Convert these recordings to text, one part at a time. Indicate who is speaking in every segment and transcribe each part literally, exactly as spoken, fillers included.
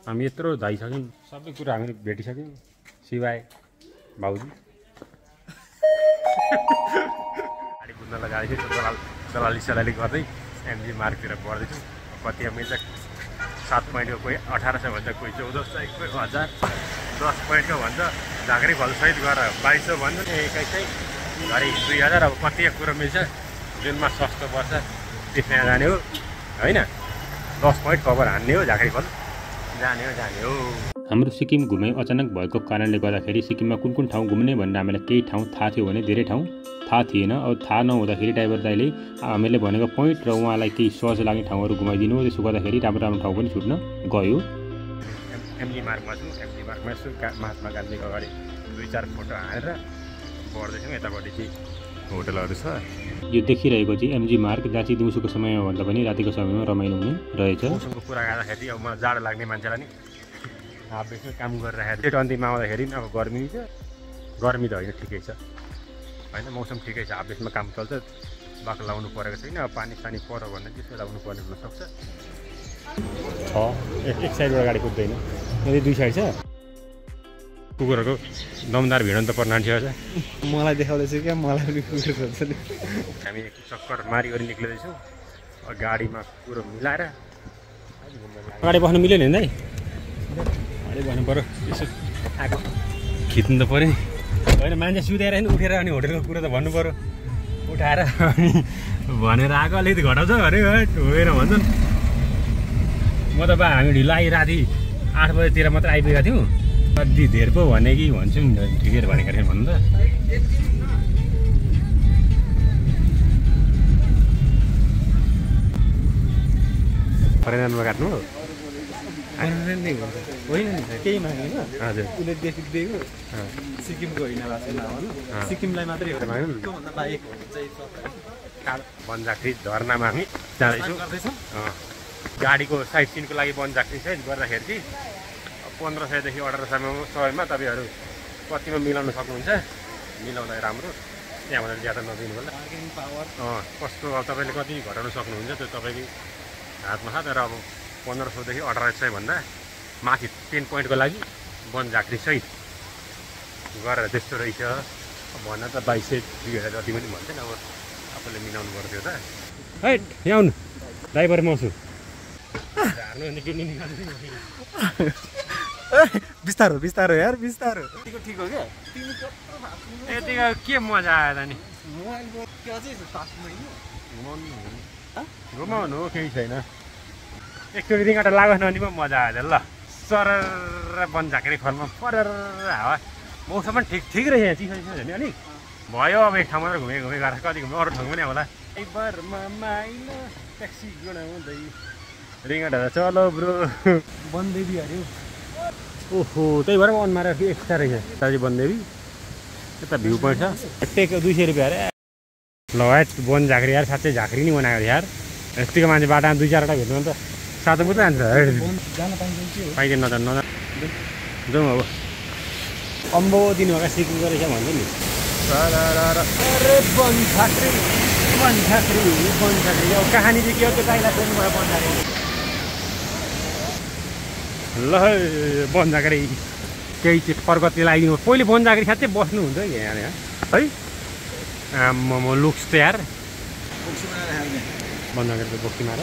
Speaker 1: हामी यत्रो धाइसक्यौँ सबै कुरा हामीले भेटिसक्यौँ सिवाय भाउजू गाडी कुद्न लगाएको थियो दलाल दलाली सलाली गर्दै एमजी मार्गतिर बढ्दैछु कति मिल्छ सात पोइन्टको कोही अठार सय भन्छ कोही चौध सय कोही हजार दस पोइन्टको भन्छ झाँक्री फलसहित गरेर बाइस सय भन्छ एक्काइस सय घरि दुई हजार अब कति कुरो मिल्छ जुनमा सस्तो पर्छ त्यसमा जाने हो होइन दस पोइन्ट कभर हान्ने हो झाँक्री फल जाने हो जाने हो। हाम्रो सिक्किम घुमाइ अचानक भएको कारणले गर्दाखेरि सिक्किममा कुन कुन ठाउँ घुम्ने भनेर हामीलाई केही ठाउँ थाहा थियो भने धेरै ठाउँ थाहा थिएन। अब थाहा नहुँदाखेरि ड्राइभर दाइले हामीले भनेको पोइन्ट र उहाँलाई केही सहज लाग्ने ठाउँहरू घुमाइदिनु त्यसो गर्दाखेरि राम्रो राम्रो ठाउँ पनि छुट्न गयो। एमजी मार्गमा छु एमजी मार्गमा छु महात्मा गान्धीको अगाडि दुई चार फोटो हालेर बढ्दैछौँ। यतापट्टि चाहिँ होटलहरू छ। यो देखिरहेको चाहिँ एमजी मार्ग जहाँ चाहिँ दिउँसोको समयमा भन्दा पनि रातिको समयमा रमाइलो हुने रहेछ। मौसमको कुरा गर्दाखेरि अब मलाई जाडो लाग्ने मान्छेलाई नि हाफ बेसमा काम गरिरहेको थियो अन्तिममा आउँदाखेरि अब गर्मी छ गर्मी त होइन ठिकै छ होइन मौसम ठिकै छ हाफ बेसमा काम चल्छ बाक्लो लाउनु परेको छैन। अब पानी सानी पऱ्यो भने त्यसो लाउनु पर्ने हुनसक्छ। छ एक एक साइडबाट गाडी कुद्दैन यदि दुई साइड छ कुकुरहरूको दमदार भिड त पर्न छ
Speaker 2: मलाई देखाउँदैछु क्या मलाई पनि कुकुर खोज्छ।
Speaker 1: हामी एक चक्कर मारी गरी निक्लिँदैछौँ गाडीमा कुरो मिलाएर। अगाडि बस्नु मिल्यो नि दाइ अगाडि बस्नु पऱ्यो यसो आएको खिच्नु त पऱ्यो होइन मान्छे सुताएर नि उठेर अनि होटेलको कुरो त भन्नु पऱ्यो उठाएर अनि भनेर आएको अलिकति घटाउँछ अरे होइन भन्छन्। म त बा हामी ढिलो आइ राति आठ बजीतिर मात्र आइपुगेका थियौँ कति धेर पो भने कि भन्छौँ ठिकै भनेको थिएँ भन्नु त। फरेनमा काट्नु
Speaker 2: होइन नि केही मागेन
Speaker 1: हजुर
Speaker 2: उसले देखिदिएको सिक्किमको होइन सिक्किमलाई मात्रै
Speaker 1: बन्जाख्री झरनामा हामी जाँदैछौँ। गाडीको साइड सिनको लागि बन्जाख्री साइड गर्दाखेरि चाहिँ पन्ध्र सयदेखि अठार सयमा सयमा तपाईँहरू कतिमा मिलाउन सक्नुहुन्छ मिलाउँदा राम्रो त्यहाँबाट ज्यादा नदिनु होला। अँ कस्तो अब तपाईँले कति घटाउन सक्नुहुन्छ त्यो तपाईँकै हातमा छ। तर अब पन्ध्र सौदेखि अठार सयभन्दा माथि टेन पोइन्टको लागि बन्जाख्री सहित गरेर त्यस्तो रहेछ भन्न त बाइस सय दुई हजार जति पनि भन्छन्। अब आफूले मिलाउनु पर्थ्यो त है यहाँ आउनु ड्राइभर म छु
Speaker 2: बिस्तारो बिस्तारो यार बिस्तारो ठिक हो क्या
Speaker 1: यतिको के मजा आयो त नि घुमाउनु हो केही छैन एकचोटि रिङ्गाटा लागोस् न भने पो मजा आयो ल सरर बन्जाख्री फलमा परर हावा मौसम पनि ठिक ठिक रहेछ चिसो चिसो नि अलिक भयो। अब एक ठाउँमा घुमे घुमे गएर कति घुम्नु अरू ठाउँ पनि होला ट्याक्सी गुडाउँदै रिङ्गाटा चलो ब्रो
Speaker 2: बनदेवी अरे
Speaker 1: ओहो त्यही भएर अन मारेर एक्स्ट्रा रहेछ दाजु बनदेवी यता भ्यू पोइन्ट छ टेक दुई सय रुपियाँ अरे ल बन्जाख्री यार साँच्चै झाँक्री नि बनाएको यार यतिको मान्छे बाटामा दुई चारवटा भेट्नु भने त सातो मात्रै जान्छ पाइँदैन नजानु नजानु जाउँ अब अम्बो दिनुभएको सिक्किमको रहेछ भन्छ नि अरे बन्जाख्री बन्जाख्री बन्जाख्री अब कहानी चाहिँ के हो त्यो गाईलाई सोध्नुभयो बन्जाख्री ल बन्जाख्री केही चाहिँ प्रगति लगाइदिनु पहिले बन्जाख्री साँच्चै बस्नुहुन्छ कि यहाँ है आम्मा लुक्स त यार बन्जाख्री त बोक्सी मार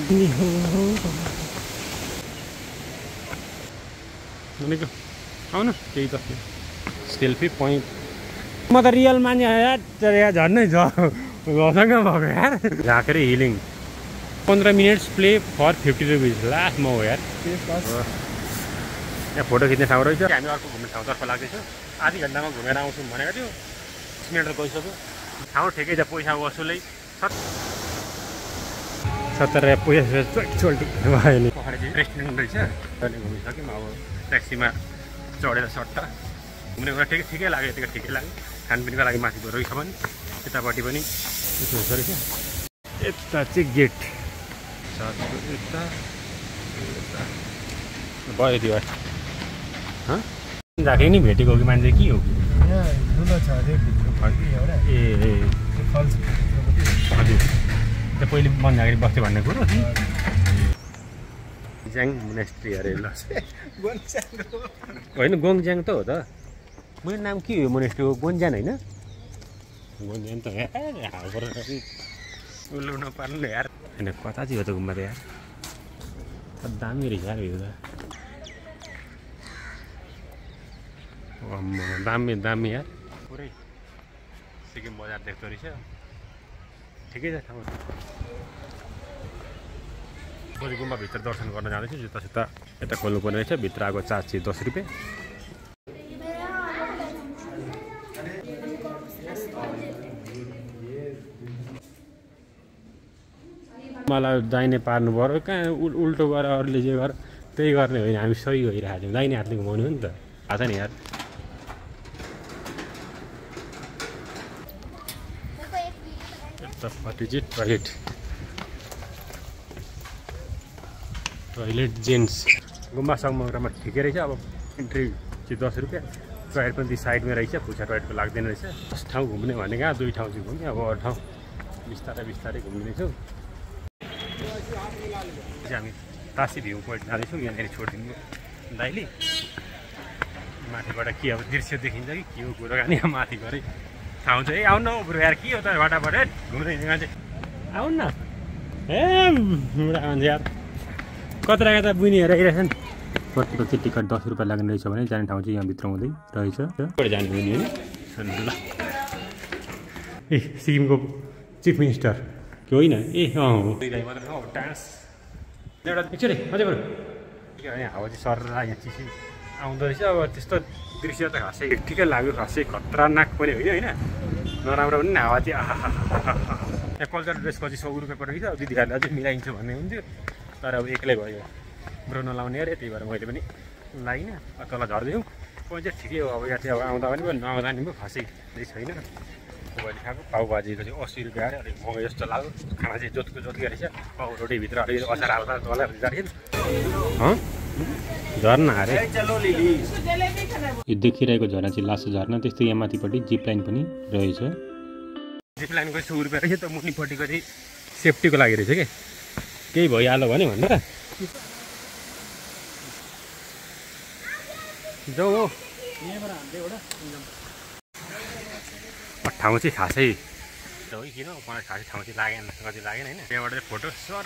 Speaker 1: भनेको आउनु केही त सेल्फी पोइन्ट म त रियल मान्छे यार यहाँ झन्नै झसँग भएको यार झाँक्री हिलिङ पन्ध्र minutes play for fifty rupees last म हो यार यहाँ फोटो खिच्ने ठाउँ रहेछ। हामी अर्को घुम्ने ठाउँतर्फ लाग्दैछौँ आधी घन्टामा घुमेर आउँछौँ भनेको थियो दस मिनट त गइसक्यो ठाउँ ठिकै छ पैसा वसुलै सत्तर पैसा चोल्टी भयो नि पहाडी चाहिँ रेस्टुरेन्ट रहेछ अनि घुमिसक्यौँ। अब ट्याक्सीमा चढेर सट्ट घुम्ने कुरा ठिकै ठिकै लाग्यो यतिको ठिकै लाग्यो खानपिनको लागि माथि रहेछ भने यतापट्टि पनि यसो हुँदो रहेछ। यता चाहिँ गेट यता भयो त्यो झाँक्री नि भेटेको कि मान्छे के हो ए हजुर त्यो पहिले बन्जाख्री बस्थ्यो भन्ने कुरो गोङज्याङ मोनेस्ट्री अरे ल होइन गोङज्याङ त हो त मेरो नाम के हो मोनेस्ट्रीको गोन्ज्यान होइन गोन्ज्यान त उल्लु नपार्नु यार होइन कता चाहिँ हो त गुम्बा त यार दामी रहेछ यार यो त दामी दामी यार पुरै सिक्किम बजार देख्दो रहेछ ठिकै छ ठाउँ भोलि गुम्बाभित्र दर्शन गर्न जाँदैछु जुत्ता सुत्ता यता खोल्नुपर्ने रहेछ भित्र आएको चार्ज चाहिँ दस रुपियाँ मलाई दाहिने पार्नु पऱ्यो कहाँ उल उल्टो गरेर अरूले जे गर त्यही गर्ने होइन हामी सही गइरहेको छौँ दाहिने हातले घुमाउनु हो नि त थाहा छ नि यार यतापट्टि चाहिँ टोइलेट टोइलेट जेन्ट्स गुम्बा समग्रमा ठिकै रहेछ अब इन्ट्री चाहिँ दस रुपियाँ टोइलेट पनि साइडमै रहेछ पुछा टोइलेटको लाग्दैन रहेछ दस ठाउँ घुम्ने भनेको दुई ठाउँ चाहिँ घुम्ने अब अरू ठाउँ बिस्तारै बिस्तारै घुम्दैछौँ हामी तासी भ्यू पोइन्ट जाँदैछौँ यहाँनिर छोडिदिनु दाइले माथिबाट के अब दृश्य देखिन्छ कि के हो कुराकानी माथि गरे ठाउँ चाहिँ ए आउनु न यार के हो त घटाबाट घुम्दै मान्छे आउनु न ए बुढा मान्छे यार कता कता बुनिहरू आइरहेछन् कतिको चाहिँ टिकट दस रुपियाँ लाग्ने रहेछ भने जाने ठाउँ चाहिँ यहाँभित्र हुँदै रहेछ जाने बुनि होइन ल ए सिक्किमको चिफ मिनिस्टर के होइन ए अँ हो मात्र हो डान्स एउटा एकचोटि अझै बरु हावा चाहिँ सर यहाँ चिसी आउँदो रहेछ अब त्यस्तो दृश्य त खासै ठिकै लाग्यो खासै खतरनाक पनि होइन होइन नराम्रो पनि हावा चाहिँ आहा यहाँ कल्चरल ड्रेसको चाहिँ सौ रुपियाँ परेको अब दिदीहरूले अझै मिलाइन्छ भन्ने हुन्थ्यो तर अब एक्लै भयो ब्रो नलाउने अरे त्यही भएर मैले पनि लाइनँ तल झर्दिउँ कोही चाहिँ ठिकै हो अब यहाँ चाहिँ अब आउँदा पनि नआउँदा नि पो खासै त्यही छैन मैले खाएको पाउभाजीको चाहिँ अस्सी रुपियाँ अरे अलिक महँगो जस्तो लाग्यो खाना चाहिँ जोतको जोतको रहेछ पाउ रोटीभित्र अलिकति अचार हाल्दा तलै जाने झर्ना अरे यो देखिरहेको झर्ना चाहिँ लासो झर्ना त्यस्तै यहाँ माथिपट्टि जिप लाइन पनि रहेछ जिप लाइनको सौ रुपियाँ रहेछ त मुनिपट्टिको चाहिँ सेफ्टीको लागि रहेछ कि केही भइहाल्यो भने भनेर जाउँ हो ठाउँ चाहिँ खासै हो कि किन मलाई खासै ठाउँ चाहिँ लागेन कति लागेन होइन त्यहाँबाट चाहिँ फोटो सर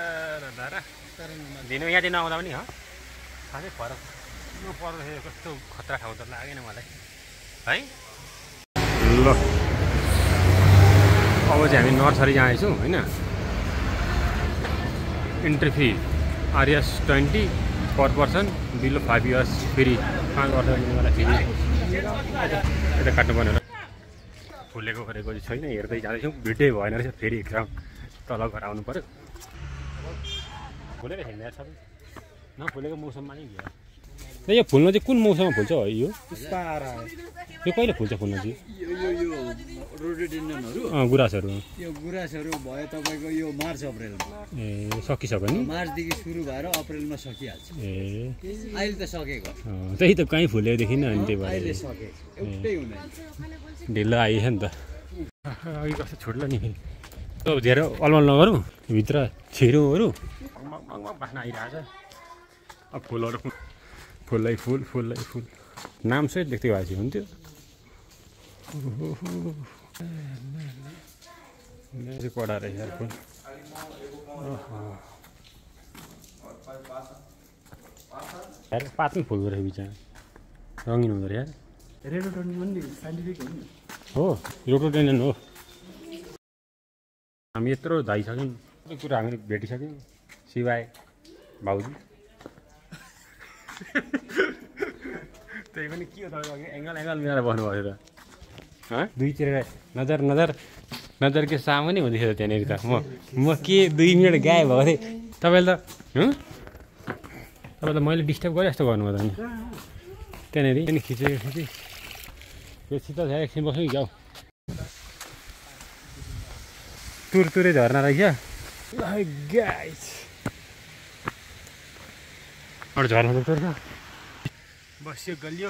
Speaker 1: दिनु यहाँ चाहिँ नआउँदा पनि हो खासै फरक नपर्दाखेरि कस्तो खतरा ठाउँ त लागेन मलाई है ल अब चाहिँ हामी नर्सरी जाँदैछौँ होइन entry fee RS twenty per person below five years फेरि पाँच वर्ष मलाई फेरि यता काट्नुपर्ने होला फुलेको गरेको चाहिँ छैन हेर्दै जाँदैछौँ भिडै भएन रहेछ फेरि एकराउन्ड तल घर आउनु पऱ्यो फुलेको छैन यार सबै नफुलेको मौसममा नै भयो यो फुल्न चाहिँ कुन मौसममा फुल्छ हो यो यो कहिले फुल्छ फुल्न चाहिँ अँ गुराँसहरू
Speaker 2: यो गुराँसहरू भयो तपाईँको यो मार्च अप्रेलमा
Speaker 1: ए सकिसक्यो नि
Speaker 2: मार्चदेखि सुरु भएर अप्रेलमा सकिहाल्छ
Speaker 1: ए
Speaker 2: अहिले त सकेको
Speaker 1: त्यही त कहीँ फुलेकोदेखि न अनि त्यही भएर
Speaker 2: एउटै हुँदैन
Speaker 1: ढिलो आइछ नि त अघि कस्तो छुट्ला नि फेरि अब धेरै अलमल नगरौँ भित्र छिरुहरू बाख्ना आइरहेको छ अब फुलहरू फुलै फुल फुलै फुल नाम सहित देख्दै भएपछि हुन्थ्यो कडा रहेछ फुल पात पनि फुल्दो रहेछ बिचमा रङ्गिन हुँदो रहेछ हो रोटोडेन्ड्रन हो हामी यत्रो धाइसक्यौँ सबै कुरा हामी भेटिसक्यौँ सिवाय भाउजू त्यही पनि के हो तपाईँको एङ्गल एङ्गल मिलाएर बस्नुभयो त दुईतिर नजर नजर नजर के सामान्य हुँदैछ त त्यहाँनिर त म म के दुई मिनट गायब भएको थिएँ तपाईँले त तपाईँ त मैले डिस्टर्ब गरेँ जस्तो गर्नुभयो त नि त्यहाँनिर अनि खिचेको खिचेँ त्यो शीतल छ एकछिन बस्नु कि जाऊ तुर तुरै झर्ना रहेछ गाइस अरू झर्ना देख्दो रहेछ बस्यो गलियो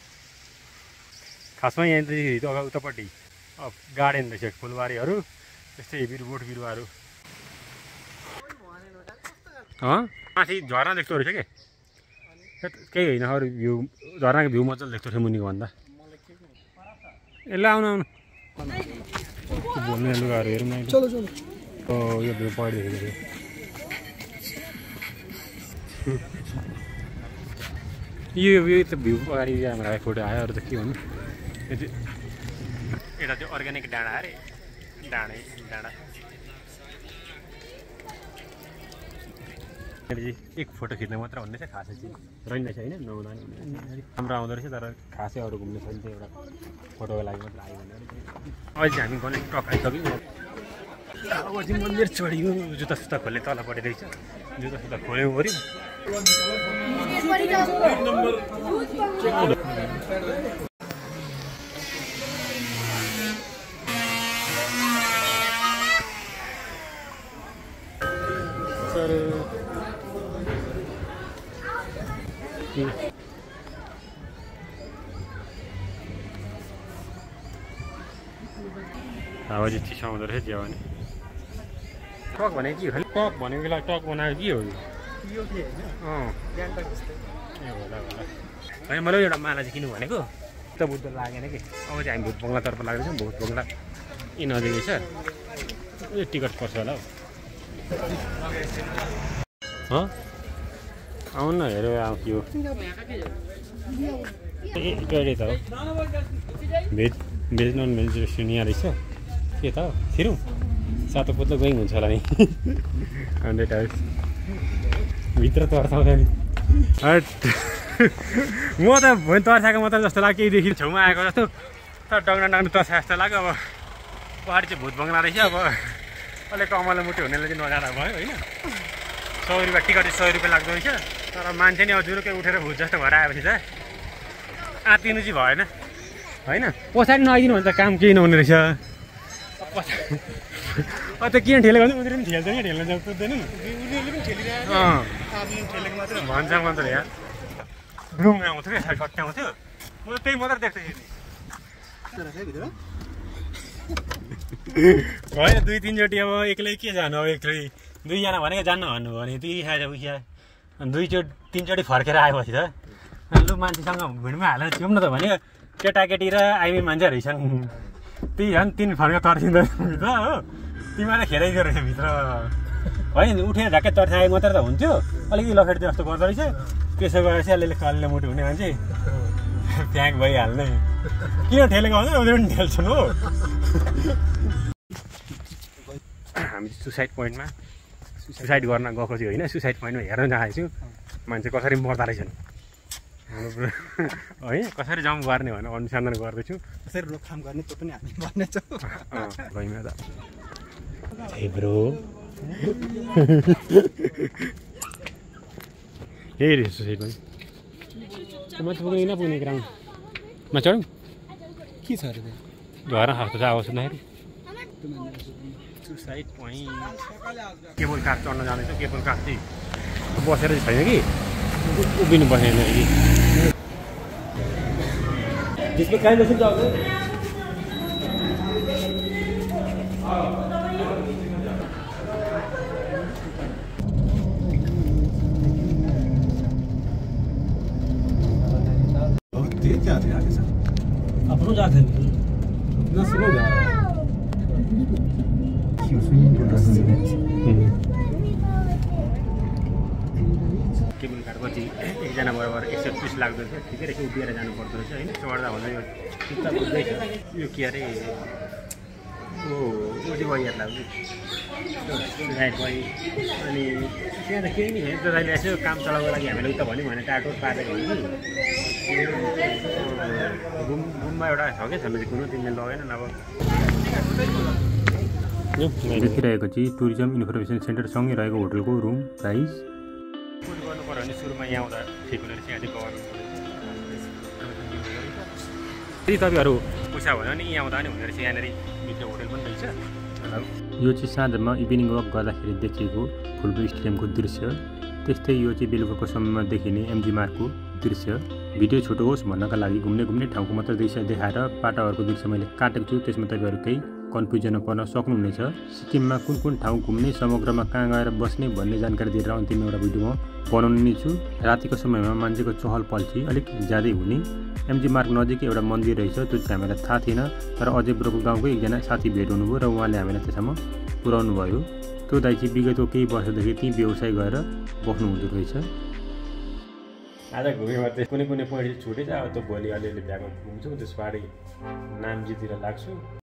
Speaker 1: खासमा यहाँदेखि अगाडि उतापट्टि अब गार्डन रहेछ फुलबारीहरू त्यस्तै बिरु बोट बिरुवाहरू अँ माथि झरना देख्दो रहेछ के केही होइन अरू भ्यू झरनाको भ्यू मजाले देख्दो थियो मुनिको भन्दा यसले आउनु आउनु बोल्ने लुगाहरू हेरौँ न
Speaker 3: चलो चलो
Speaker 1: ओ यो भ्यू पोइन्ट देखेको थियो यो यो त भ्यू अगाडि हाम्रो फोटो आयो अरू त के भन्नु यता त्यो अर्ग्यानिक डाँडा अरे डाँडै डाँडा एक फोटो खिच्न मात्र भन्ने चाहिँ खासै चाहिँ रहन्छ होइन नहुँदा राम्रो आउँदो रहेछ तर खासै अरू घुम्ने छैन त्यो एउटा फोटोको लागि मात्र आयो भने अहिले चाहिँ हामी गणेश टक आइसक्यौँ अब चाहिँ मन्दिर चढ्यो जुत्ता सुत्ता खोल्ने तलपट्टि रहेछ जुत्ता सुत्ता खोल्यौँ पऱ्यो सर हावा चाहिँ चिसो आउँदो रहेछ चिया भने टक भनेको के खालि टक भनेको बेला टक बनाएको के हो यो के अँ ए होला होला होइन मलाई एउटा माला चाहिँ किन्नु भनेको त बुद्ध लागेन कि अब चाहिँ हामी भुत बङ्गलातर्फ लाग्दैछौँ भुत बङ्गला यी नजिकै छ यो टिकट पर्छ होला हौ आउनु न हेरेर आउँ के हो ए कहिले त हो veg veg non veg restaurant यहाँ रहेछ के त हो छिरौँ सातो पुत्लो गइङ हुन्छ होला नि हन्ड्रेड आवर्स भित्र तर्साउँछ नि हट म त भोलि तर्साएको मात्र जस्तो लाग्यो केहीदेखि छेउमा आएको जस्तो तर डङ्ना डङ्ना तर्सा जस्तो लाग्यो अब पहाडी चाहिँ भुत बङ्गला रहेछ अब अलिक कमलो मुटु हुनेले चाहिँ नजाँदा भयो होइन सौ रुपियाँ टिकट चाहिँ सय रुपियाँ लाग्दो रहेछ तर मान्छे नि अब जुरुकै उठेर भुत जस्तो भएर आएपछि त आत्तिनु चाहिँ भएन होइन पछाडि नआइदिनु भने त काम केही नहुने रहेछ अब त किन ठेलेको भने उनीहरूले पनि ठेल्छ क्या ठेल्न जाऊ कुद्दैन भन्छ मात्र यहाँ रुम आउँथ्यो क्या कट्टी आउँथ्यो म त त्यही मात्र देख्थेँ होइन दुई तिनचोटि अब एक्लै के जानु अब एक्लै दुईजना भनेको जानु भन्नु भने दुई खाएछ उखिया अनि दुईचोटि तिनचोटि फर्केर आएपछि त लु मान्छेसँग भिडमा हालेर छौँ न त भने केटाकेटी र आइमी मान्छेहरू छन् ती झन् तिन फर्केर तर्सिँदो रहेछ हो तिमीलाई खेलाइदियो रहेछ भित्र होइन उठेर झ्याक्कै तर्साएको मात्र त हुन्थ्यो अलिकति लखेट्यो जस्तो गर्दो रहेछ त्यसो गरेपछि अलिअलि कलिलो मुटु हुने मान्छे फ्याङ्क भइहाल्ने किन ठेलेको हुन्छ उनीहरू पनि ठेल्छन् हो हामी सुसाइड पोइन्टमा सुसाइड गर्न गएको थियो होइन सुसाइड पोइन्टमा हेर्न जाएको छु मान्छे कसरी मर्दा रहेछन् होइन कसरी जम्प गर्ने भनेर अनुसन्धान गर्दैछु
Speaker 3: कसरी रोकथाम गर्ने त्यो पनि हामी भन्नेछौँ
Speaker 1: गयौँ त हे ब्रो यही रहेछ सुसाइड पोइन्ट माथि पुग्ने नपुग्ने ग्राउन्डमा चढौँ
Speaker 3: के छ अरे
Speaker 1: झर्ना खास्तो चाहिँ आवाज सुन्दाखेरि सुसाइड पोइन्ट केबल कार चढ्न जाँदैछ केबल कार चाहिँ बसेर चाहिँ छैन कि उभिनु बसेन कि
Speaker 3: त्यसमा काहीँ बसेर जाऊ अपनो जाते ना स्लो जा
Speaker 1: केबल कार पछि एकजना बराबर एक सय तिस लाग्दो रहेछ ठिकै रहेछ उभिएर जानु पर्दो रहेछ होइन चढ्दा भन्दा यो जुत्ता बुझ्दैछ यो के अरे ओ त्यो चाहिँ वाइयर लाग्यो राइट वाइ अनि त्यहाँ त केही नि हेर्छ अहिले यसो काम चलाउनको लागि हामीले उता भन्यो भने टाटो पारेको हो कि घुम घुममा एउटा छ क्या छन् कुनो तिमीले लगेन अब देखिरहेको चाहिँ टुरिज्म इन्फर्मेसन सेन्टरसँगै रहेको होटलको रुम प्राइस कुन गर्नु पऱ्यो भने सुरुमा यहाँ आउँदा ठिक हुने रहेछ यहाँ चाहिँ गभर्मेन्ट यदि तपाईँहरू पैसा भयो भने यहाँ आउँदा पनि हुने रहेछ यहाँनिर भित्र होटल पनि रहेछ यो चाहिँ साँझमा इभिनिङ वक गर्दाखेरि देखिएको फुटबल स्टेडियमको दृश्य त्यस्तै यो चाहिँ बेलुकाको समयमा देखिने एमजी मार्गको दृश्य भिडियो छोटो होस् भन्नका लागि घुम्ने घुम्ने ठाउँको मात्र दृश्य देखाएर पाटाहरूको दृश्य मैले काटेको छु त्यसमा तपाईँहरू केही कन्फ्युजनमा पर्न सक्नुहुनेछ। सिक्किममा कुन कुन ठाउँ घुम्ने, समग्रमा कहाँ गएर बस्ने भन्ने जानकारी दिएर अन्तिम एउटा भिडियो म बनाउने नै छु। रातिको समयमा मान्छेको चहल पहल अलिक ज्यादै हुने। एमजी मार्ग नजिकै एउटा मन्दिर रहेछ, त्यो चाहिँ हामीलाई थाहा थिएन, तर अझै ब्रोको गाउँकै एकजना साथी भेट हुनुभयो र उहाँले हामीलाई त्यसम्म पुर्याउनु भयो। त्यो दाइ चाहिँ विगतको केही वर्षदेखि त्यहीँ व्यवसाय गरेर बस्नुहुँदो रहेछ। आज घुमेमा चाहिँ कुनै कुनै पोइन्ट छुटेछ, अब त्यो भोलि अलिअलि भ्याएको घुम्छु, त्यस पछाडि नाम्चीतिर लाग्छु।